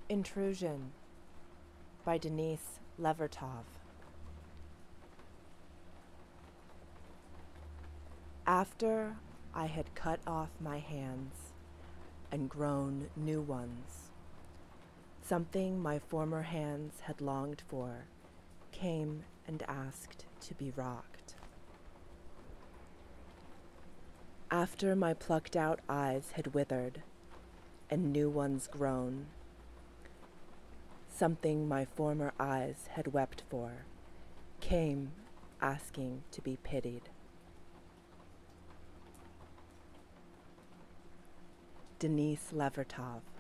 Intrusion by Denise Levertov. After I had cut off my hands and grown new ones, something my former hands had longed for came and asked to be rocked. After my plucked out eyes had withered and new ones grown, something my former eyes had wept for came asking to be pitied. Denise Levertov.